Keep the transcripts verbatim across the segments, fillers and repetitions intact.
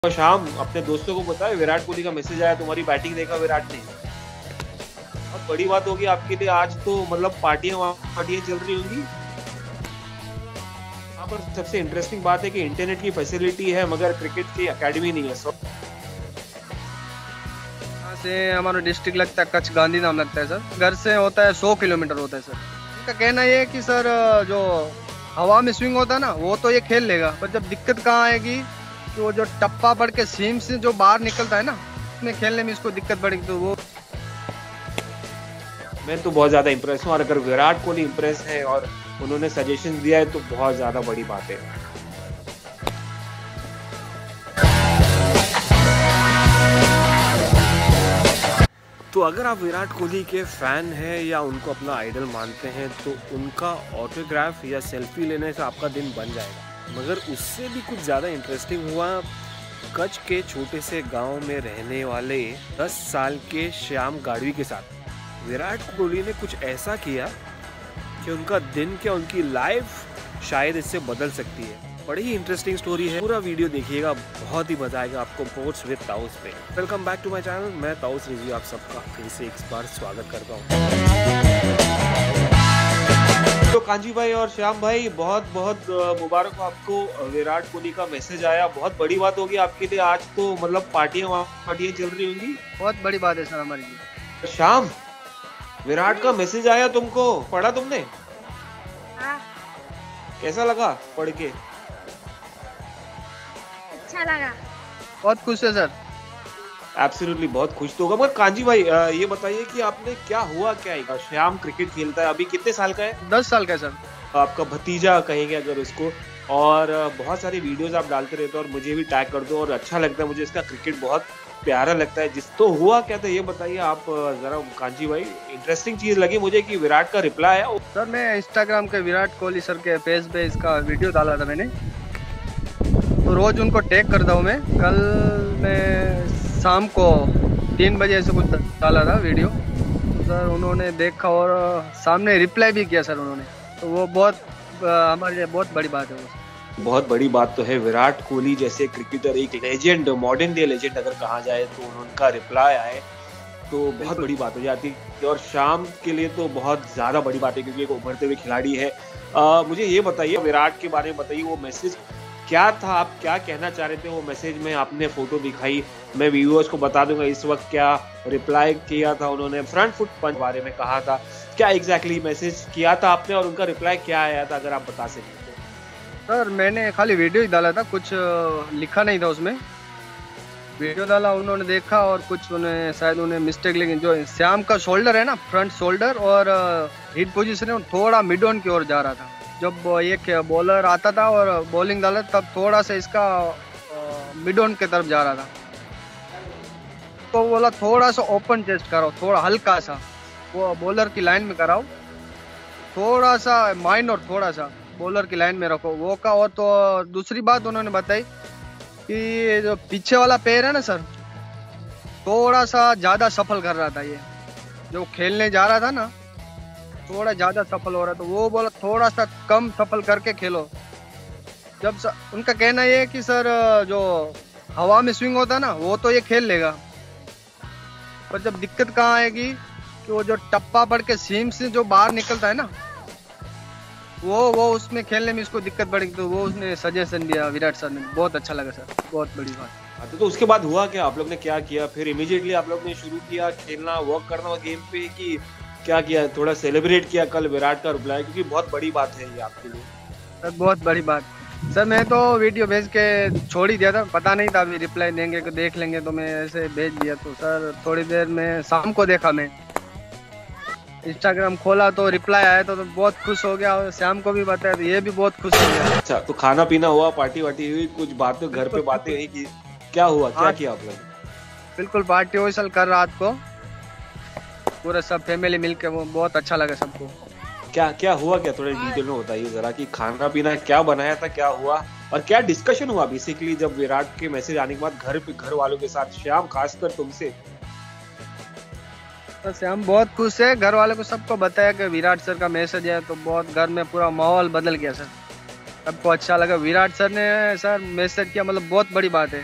शाम अपने दोस्तों को बताया विराट कोहली का मैसेज आया, तुम्हारी बैटिंग देखा विराट ने। बहुत बड़ी बात होगी आपके लिए आज तो, मतलब पार्टियां पार्टियां चल रही होंगी। यहाँ पर सबसे इंटरेस्टिंग बात है कि इंटरनेट की फैसिलिटी है मगर क्रिकेट की एकेडमी नहीं है। सो यहाँ से हमारा डिस्ट्रिक्ट लगता है कच्छ गांधी नाम लगता है सर। घर से होता है सौ किलोमीटर होता है सर। इनका कहना ये है कि सर जो हवा में स्विंग होता है ना वो तो ये खेल लेगा, पर जब दिक्कत कहाँ आएगी कि वो जो टप्पा पड़ के सीम से जो बाहर निकलता है ना उसमें खेलने में इसको दिक्कत पड़ेगी। तो वो मैं तो बहुत ज्यादा इंप्रेस हूँ, और अगर विराट कोहली इंप्रेस है और उन्होंने सजेशन दिया है तो बहुत ज्यादा बड़ी बात है। तो अगर आप विराट कोहली के फैन हैं या उनको अपना आइडल मानते हैं तो उनका ऑटोग्राफ या सेल्फी लेने से आपका दिन बन जाएगा। मगर उससे भी कुछ ज़्यादा इंटरेस्टिंग हुआ कच्छ के छोटे से गांव में रहने वाले दस साल के श्याम गाड़वी के साथ। विराट कोहली ने कुछ ऐसा किया कि उनका दिन क्या उनकी लाइफ शायद इससे बदल सकती है। बड़ी ही इंटरेस्टिंग स्टोरी है, पूरा वीडियो देखिएगा, बहुत ही मजा आएगा आपको स्पोर्ट्स विद ताउस पे। Welcome back to my channel, मैं ताउस रिव्यू आप सबका फिर से एक बार स्वागत करता हूँ। तो कांजी भाई और श्याम भाई, बहुत बहुत मुबारक हो आपको, विराट कोहली का मैसेज आया। बहुत बड़ी बात होगी आपके लिए आज तो, मतलब पार्टियां पार्टियां चल रही होंगी। बहुत बड़ी बात है सर हमारी लिए। श्याम, विराट का मैसेज आया, तुमको पढ़ा तुमने? हाँ। कैसा लगा पढ़ के? अच्छा लगा। बहुत खुश है सर। एब्सोल्युटली बहुत खुश तो होगा। मगर कांजी भाई ये बताइए कि आपने क्या हुआ क्या है? श्याम क्रिकेट खेलता है, अभी कितने साल का है? दस साल का है सर। आपका भतीजा कहेंगे अगर उसको, और बहुत सारी वीडियोस आप डालते रहते हो और मुझे भी टैग कर दो, और अच्छा लगता है मुझे, इसका क्रिकेट बहुत प्यारा लगता है। जिस तो हुआ क्या था ये बताइए आप जरा कांजी भाई। इंटरेस्टिंग चीज लगी मुझे कि विराट का रिप्लाई आया सर। मैं इंस्टाग्राम के विराट कोहली सर के पेज पे इसका वीडियो डाला था मैंने, तो रोज उनको टैग करता हूँ मैं। कल मैं शाम को तीन बजे से कुछ डाला था वीडियो, तो सर उन्होंने देखा और सामने रिप्लाई भी किया सर उन्होंने। तो वो बहुत हमारे लिए बहुत बड़ी बात है। वो बहुत बड़ी बात तो है। विराट कोहली जैसे क्रिकेटर, एक लेजेंड, मॉडर्न डे लेजेंड अगर कहा जाए, तो उनका रिप्लाई आए तो बहुत बड़ी बात हो जाती है। और शाम के लिए तो बहुत ज़्यादा बड़ी बात है क्योंकि एक उभरते हुए खिलाड़ी है। आ, मुझे ये बताइए, विराट के बारे में बताइए, वो मैसेज क्या था, आप क्या कहना चाह रहे थे वो मैसेज में? आपने फोटो दिखाई, मैं व्यूअर्स को बता दूंगा इस वक्त क्या रिप्लाई किया था उन्होंने। फ्रंट फुट पंच बारे में कहा था, क्या एग्जैक्टली मैसेज किया था आपने और उनका रिप्लाई क्या आया था, अगर आप बता सकें तो? सर मैंने खाली वीडियो ही डाला था, कुछ लिखा नहीं था उसमें। वीडियो डाला, उन्होंने देखा और कुछ उन्हें शायद उन्हें मिस्टेक लगी। जो श्याम का शोल्डर है ना, फ्रंट शोल्डर और हिट पोजीशन है थोड़ा मिड ऑन की ओर जा रहा था। जब ये बॉलर आता था और बॉलिंग डाला तब थोड़ा सा इसका मिड ऑन के तरफ जा रहा था, तो बोला थोड़ा सा ओपन चेस्ट कराओ, थोड़ा हल्का सा वो बॉलर की लाइन में कराओ, थोड़ा सा माइनर, थोड़ा सा बॉलर की लाइन में रखो वो का। और तो दूसरी बात उन्होंने बताई कि जो पीछे वाला पैर है ना सर, थोड़ा सा ज्यादा सफल कर रहा था, ये जो खेलने जा रहा था ना थोड़ा ज्यादा सफल हो रहा, तो वो बोला थोड़ा सा कम सफल करके खेलो। जब स... उनका कहना ये है कि सर जो हवा में स्विंग होता है ना वो तो ये खेल लेगा, पर जब दिक्कत कहाँ आएगी कि वो जो टप्पा पड़ के सीम से जो बाहर निकलता है ना वो वो उसमें खेलने में इसको दिक्कत पड़ेगी। तो वो उसने सजेशन दिया विराट सर ने, बहुत अच्छा लगा सर, बहुत बड़ी बात। तो उसके बाद हुआ क्या, आप लोग ने क्या किया फिर? इमीडिएटली आप लोग ने शुरू किया खेलना, वर्क करना गेम पे, कि क्या किया? थोड़ा सेलिब्रेट किया कल विराट का रिप्लाई, क्योंकि बहुत बड़ी बात है ये आपके लिए। सर बहुत बड़ी बात सर। मैं तो वीडियो भेज के छोड़ ही दिया था, पता नहीं था अभी रिप्लाई देंगे कि देख लेंगे, तो मैं ऐसे भेज दिया। तो सर थोड़ी देर में शाम को देखा, मैं इंस्टाग्राम खोला तो रिप्लाई आया तो, तो बहुत खुश हो गया, और शाम को भी बताया तो ये भी बहुत खुश हो गया। अच्छा, तो खाना पीना हुआ, पार्टी वार्टी हुई, कुछ बातें घर पे बातें हुई कि क्या हुआ, क्या किया आप लोग? बिल्कुल पार्टी हुई सर कल रात को, पूरा सब फैमिली मिलके, वो बहुत अच्छा लगा सबको। क्या क्या हुआ क्या, थोड़े डिटेल में बताइए जरा कि खाना पीना क्या बनाया था, क्या हुआ और क्या डिस्कशन हुआ बेसिकली जब विराट के मैसेज आने के बाद घर पे घर वालों के साथ? श्याम खासकर तुमसे। तो श्याम बहुत खुश है, घर वालों को सबको बताया कि विराट सर का मैसेज है, तो बहुत घर में पूरा माहौल बदल गया सर, सबको अच्छा लगा। विराट सर ने सर मैसेज किया, मतलब बहुत बड़ी बात है।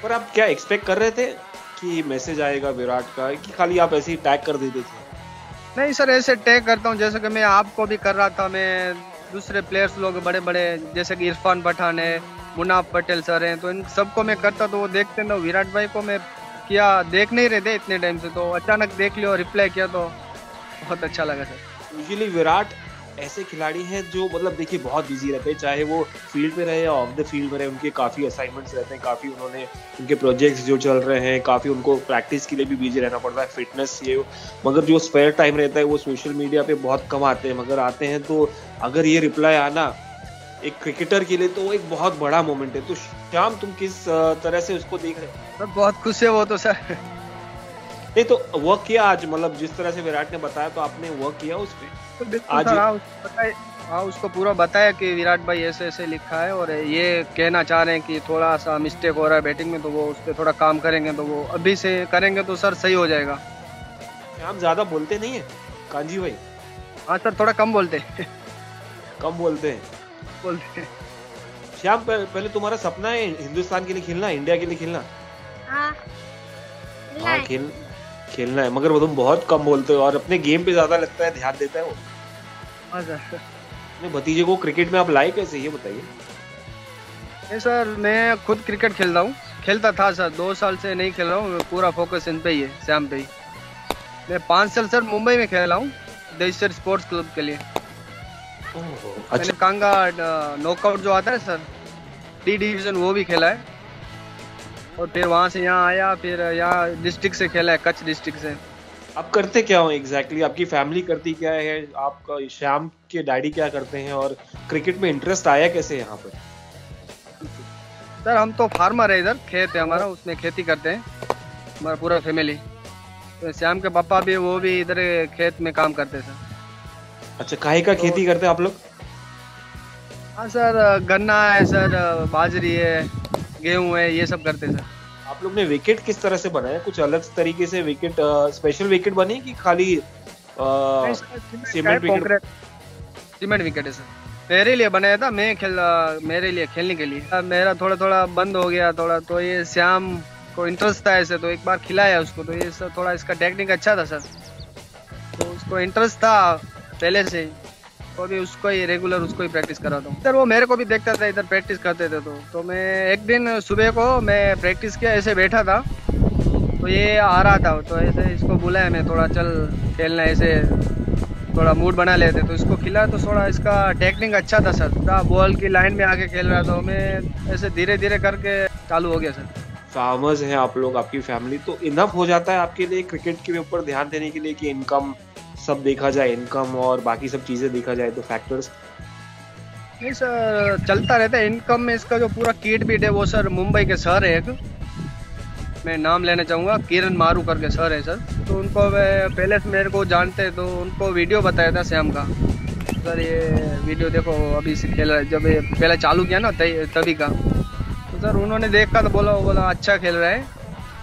पर आप क्या एक्सपेक्ट कर रहे थे कि मैसेज आएगा विराट का, कि खाली आप ऐसे ही टैग कर देते थे? नहीं सर, ऐसे टैग करता हूँ जैसे कि मैं आपको भी कर रहा था, मैं दूसरे प्लेयर्स लोग बड़े बड़े जैसे कि इरफान पठान है, मुनाफ पटेल सर हैं, तो इन सबको मैं करता तो वो देखते ना। विराट भाई को मैं किया, देख नहीं रहे थे इतने टाइम से, तो अचानक देख लिया और रिप्लाई किया तो बहुत अच्छा लगा सर। यूजुअली विराट ऐसे खिलाड़ी हैं जो मतलब देखिए बहुत बिजी रहते हैं, चाहे वो फील्ड पे रहे या ऑफ द फील्ड में रहे, उनके काफ़ी असाइनमेंट्स रहते हैं, काफ़ी उन्होंने उनके प्रोजेक्ट्स जो चल रहे हैं, काफ़ी उनको प्रैक्टिस के लिए भी बिजी रहना पड़ता है, फिटनेस ये। मगर जो स्पेयर टाइम रहता है वो सोशल मीडिया पे बहुत कम आते हैं, मगर आते हैं तो अगर ये रिप्लाई आना एक क्रिकेटर के लिए तो वो एक बहुत बड़ा मोमेंट है। तो श्याम, तुम किस तरह से उसको देख रहे हो? सर बहुत खुश है वो तो सर। नहीं तो वर्क किया आज, मतलब जिस तरह से विराट ने बताया तो आपने वर्क किया उस पर? तो आज हाँ उसको बताया, हाँ उसको पूरा बताया कि विराट भाई ऐसे ऐसे लिखा है और ये कहना चाह रहे हैं कि थोड़ा सा मिस्टेक हो रहा है बैटिंग में, तो वो उस पर थोड़ा काम करेंगे, तो वो अभी से करेंगे तो सर सही हो जाएगा। श्याम ज्यादा बोलते नहीं है कांजी भाई? हाँ सर, थोड़ा कम बोलते हैं। कम बोलते हैं बोलते हैं। श्याम, पहले तुम्हारा सपना है हिंदुस्तान के लिए खेलना, इंडिया के लिए खेलना? हाँ हाँ खेल खेलना है, मगर वो तुम बहुत कम बोलते हो और अपने गेम पे ज्यादा लगता है ध्यान देता है वो। हाँ सर। अपने भतीजे को क्रिकेट में आप लाए कैसे, ये बताइए। नहीं सर, मैं खुद क्रिकेट खेलता हूँ, खेलता था सर, दो साल से नहीं खेल रहा हूँ, पूरा फोकस इन पे ही है, श्याम पे ही। मैं पाँच साल सर मुंबई में खेला हूँ देशर स्पोर्ट्स क्लब के लिए। अच्छा। मैंने कांगा नॉकआउट जो आता है सर, डी डिवीजन, वो भी खेला है और फिर वहाँ से यहाँ आया, फिर यहाँ डिस्ट्रिक्ट से खेला है, कच्छ डिस्ट्रिक्ट से। आप करते क्या हो एग्जैक्टली exactly? आपकी फैमिली करती क्या है, आपका श्याम के डैडी क्या करते हैं, और क्रिकेट में इंटरेस्ट आया कैसे यहाँ पर? सर हम तो फार्मर है, इधर खेत है हमारा, उसमें खेती करते हैं हमारा पूरा फैमिली। तो श्याम के पापा भी, वो भी इधर खेत में काम करते हैं सर। अच्छा, काहे का तो, खेती करते हैं आप लोग? हाँ सर, गन्ना है सर, बाजरी है, गेहूं है, ये सब करते हैं सर। आप लोग ने विकेट किस तरह से बनाया, कुछ अलग तरीके से विकेट, स्पेशल विकेट बनी कि खाली सीमेंट विकेट? सीमेंट विकेट है सर, मेरे लिए बनाया था, मैं खेल मेरे लिए खेलने के लिए। मेरा थोड़ा थोड़ा बंद हो गया थोड़ा, तो ये श्याम को इंटरेस्ट था ऐसे, तो एक बार खिलाया उसको, तो ये सर थोड़ा इसका टेक्निक अच्छा था सर, तो उसको इंटरेस्ट था पहले से ही, तो अभी उसको ही रेगुलर उसको ही प्रैक्टिस कराता हूँ सर। वो मेरे को भी देखता था, इधर प्रैक्टिस करते थे, तो तो मैं एक दिन सुबह को मैं प्रैक्टिस किया, ऐसे बैठा था तो ये आ रहा था, तो ऐसे इसको बुलाया मैं, थोड़ा चल खेलना, ऐसे थोड़ा मूड बना लेते, तो इसको खिला, तो थोड़ा इसका टेक्निक अच्छा था सर, बॉल की लाइन में आके खेल रहा था, मैं ऐसे धीरे धीरे करके चालू हो गया सर। फार्मर्स हैं आप लोग, आपकी फैमिली, तो इनफ हो जाता है आपके लिए क्रिकेट के ऊपर ध्यान देने के लिए कि इनकम सब देखा जाए, इनकम और बाकी सब चीजें देखा जाए तो फैक्टर्स? नहीं सर, चलता रहता है इनकम में। इसका जो पूरा किट बीट है वो सर मुंबई के सर है एक, मैं नाम लेना चाहूँगा, किरण मारू करके सर है सर, तो उनको पहले से मेरे को जानते हैं, तो उनको वीडियो बताया था श्याम का, सर ये वीडियो देखो अभी से खेल रहा है, जब ये पहले चालू किया ना तभी का, तो सर उन्होंने देखा तो बोला बोला अच्छा खेल रहा है।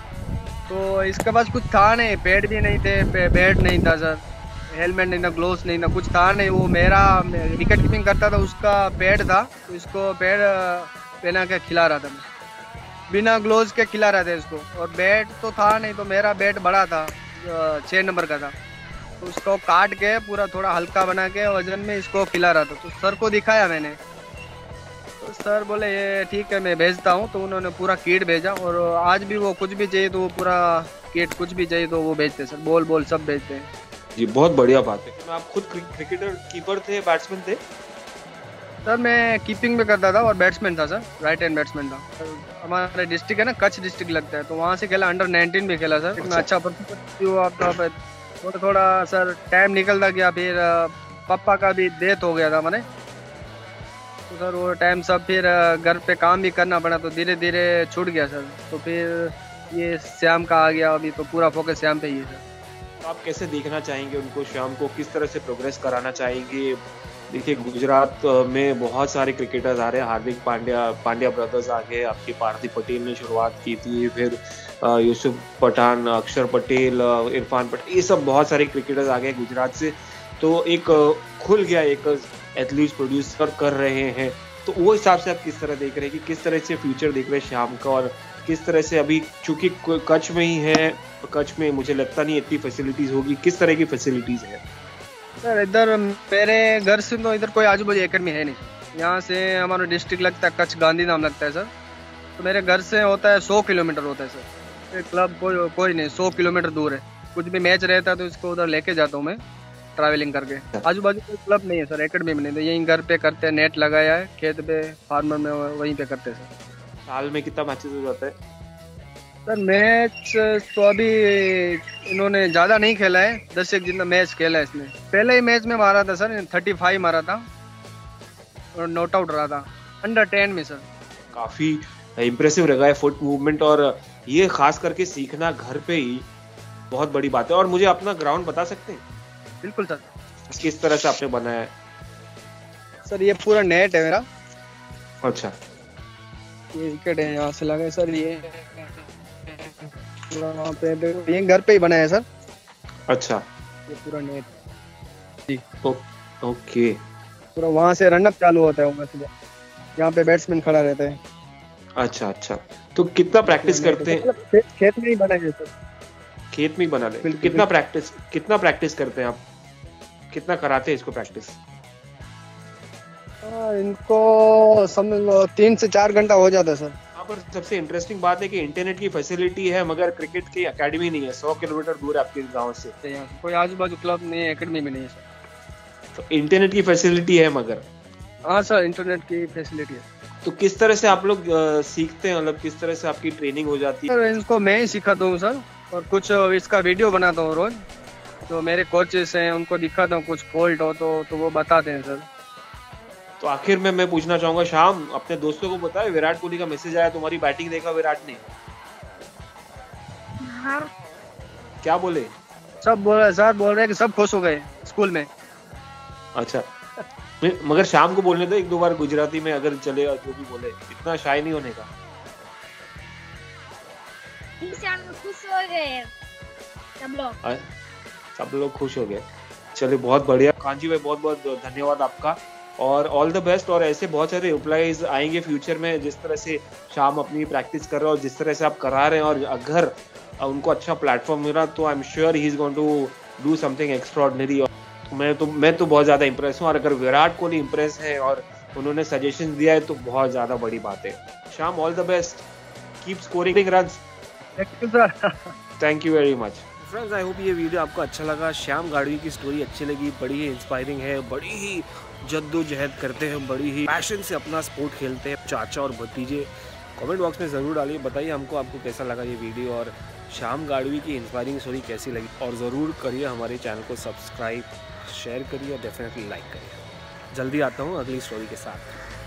तो इसके पास कुछ था नहीं, पैड भी नहीं थे, बैट नहीं था सर, हेलमेट नहीं था, ग्लोव्स नहीं था, कुछ था नहीं। वो मेरा विकेट कीपिंग करता था, उसका पैड था, तो इसको पैड पहना के खिला रहा था मैं, बिना ग्लोव्स के खिला रहा था इसको, और बैट तो था नहीं, तो मेरा बैट बड़ा था, छः नंबर का था, तो उसको काट के पूरा थोड़ा हल्का बना के वजन में इसको खिला रहा था। तो सर को दिखाया मैंने, तो सर बोले ये ठीक है मैं भेजता हूँ, तो उन्होंने पूरा किट भेजा, और आज भी वो कुछ भी चाहिए तो वो पूरा किट, कुछ भी चाहिए तो वो भेजते सर, बॉल बॉल सब भेजते हैं जी। बहुत बढ़िया बात है। आप खुद क्रिकेटर, कीपर थे, बैट्समैन थे? सर मैं कीपिंग भी करता था और बैट्समैन था सर, राइट हैंड बैट्समैन था। हमारा डिस्ट्रिक्ट है ना, कच्छ डिस्ट्रिक्ट लगता है, तो वहाँ से खेला, अंडर नाइनटीन भी खेला सर। अच्छा, अच्छा परफॉर्मेंस हुआ आपका, थोड़ा थोड़ा सर टाइम निकलता गया, फिर पापा का भी डेथ हो गया था मैंने, तो सर वो टाइम सब फिर घर पे काम भी करना पड़ा, तो धीरे धीरे छूट गया सर। तो फिर ये श्याम का आ गया, अभी तो पूरा फोकस श्याम पे ही है सर। तो आप कैसे देखना चाहेंगे उनको, श्याम को किस तरह से प्रोग्रेस कराना चाहेंगे? देखिए गुजरात में बहुत सारे क्रिकेटर्स आ रहे हैं, हार्दिक पांड्या पांड्या ब्रदर्स आ गए, आपके पार्थिव पटेल ने शुरुआत की थी, फिर यूसुफ पठान, अक्षर पटेल, इरफान पटेल, ये सब बहुत सारे क्रिकेटर्स आ गए गुजरात से, तो एक खुल गया, एक एथलीट प्रोड्यूस कर कर रहे हैं। तो वो हिसाब से आप किस तरह देख रहे हैं कि किस तरह से फ्यूचर देख रहे हैं श्याम का, और किस तरह से अभी, चूंकि कच्छ में ही है, कच्छ में मुझे लगता नहीं इतनी फैसिलिटीज होगी, किस तरह की फैसिलिटीज है? सर इधर मेरे घर से तो इधर कोई आजू बाजू एकेडमी है नहीं। यहाँ से हमारा डिस्ट्रिक्ट लगता है कच्छ, गांधी नाम लगता है सर। तो मेरे घर से होता है सौ किलोमीटर होता है सर। ये क्लब कोई कोई नहीं, सौ किलोमीटर दूर है। कुछ भी मैच रहता है तो इसको उधर लेके जाता हूँ मैं ट्रैवलिंग करके। आजू बाजू कोई क्लब नहीं है सर, एकेडमी में नहीं। तो यहीं घर पे करते हैं, नेट लगाया है खेत पे, फार्मर में वहीं पे करते हैं सर। साल में कितना मैचेस हो जाता है? सर मैच तो अभी इन्होंने ज्यादा नहीं खेला है, दस एक जितना मैच खेला है इसने। पहले ही मैच में मारा था सर, थर्टी फाइव मारा था और नॉट आउट रहा था अंडर टेन में सर। काफी इम्प्रेसिव लगा है फुट मूवमेंट, और ये खास करके सीखना घर पे ही बहुत बड़ी बात है। और मुझे अपना ग्राउंड बता सकते हैं? बिल्कुल सर। किस तरह से आपने बनाया है? सर ये पूरा नेट है मेरा। अच्छा, ये विकेट है, यहाँ से लगा है सर। ये पूरा वहाँ पे ये घर पे ही बनाया है सर। अच्छा, ये पूरा नेट जी। ओ, ओके। पूरा वहाँ से रनअप चालू होता है, यहाँ पे बैट्समैन खड़ा रहता है। अच्छा अच्छा, तो कितना प्रैक्टिस करते हैं? खेत, खेत में ही बनाए सर। खेत में ही बना ले। तो कितना प्रैक्टिस कितना प्रैक्टिस करते हैं आप? कितना कराते हैं इसको प्रैक्टिस? इनको समझ लो तीन से चार घंटा हो जाता है सर। यहाँ पर सबसे इंटरेस्टिंग बात है कि इंटरनेट की फैसिलिटी है, मगर क्रिकेट की एकेडमी नहीं है। सौ किलोमीटर दूर है आपके गांव से। कोई आजू बाजू क्लब नहीं है, एकेडमी में नहीं है सर। तो इंटरनेट की फैसिलिटी है मगर? हाँ सर, इंटरनेट की फैसिलिटी है। तो किस तरह से आप लोग सीखते हैं, मतलब किस तरह से आपकी ट्रेनिंग हो जाती है? सर इनको मैं ही सिखाता हूँ सर, और कुछ इसका वीडियो बनाता हूँ रोज। तो मेरे कोचेस हैं उनको दिखाता हूँ, कुछ फॉल्ट हो तो तो वो बताते हैं सर। तो आखिर में मैं पूछना चाहूंगा, शाम अपने दोस्तों को बताए विराट कोहली का मैसेज आया, तुम्हारी बैटिंग देखा विराट ने? हाँ। क्या बोले? सब बोल रहे सर, बोल रहे कि सब खुश हो गए स्कूल में। अच्छा, मगर शाम को बोलने दो एक दो बार गुजराती में अगर चलेगा, जो भी बोले, इतना शाय नहीं होने का। खुश हो गए सब लोग। सब लोग खुश हो गए। चलिए, बहुत बढ़िया कांजी भाई, बहुत बहुत धन्यवाद आपका, और ऑल द बेस्ट। और ऐसे बहुत सारे रिप्लाईज आएंगे फ्यूचर में, जिस तरह से शाम अपनी प्रैक्टिस कर रहे हो और जिस तरह से आप करा रहे हैं, और अगर उनको अच्छा प्लेटफॉर्म मिला तो I am sure he is going to do something extraordinary. मैं तो मैं तो बहुत ज़्यादा इंप्रेस हूँ, और अगर विराट कोहली इंप्रेस है और उन्होंने सजेशन दिया है तो बहुत ज़्यादा बड़ी बात है। Sham, all the best, keep scoring runs. Thank you very much friends. I hope ये वीडियो आपको अच्छा लगा। श्याम गाड़वी की स्टोरी अच्छी लगी, बड़ी ही इंस्पायरिंग है, बड़ी ही जद्दोजहद करते हैं, बड़ी ही पैशन से अपना स्पोर्ट खेलते हैं। चाचा और भतीजे कमेंट बॉक्स में ज़रूर डालिए, बताइए हमको आपको कैसा लगा ये वीडियो, और श्याम गाड़वी की इंस्पायरिंग स्टोरी कैसी लगी। और ज़रूर करिए हमारे चैनल को सब्सक्राइब, शेयर करिए और डेफिनेटली लाइक करिए। जल्दी आता हूँ अगली स्टोरी के साथ।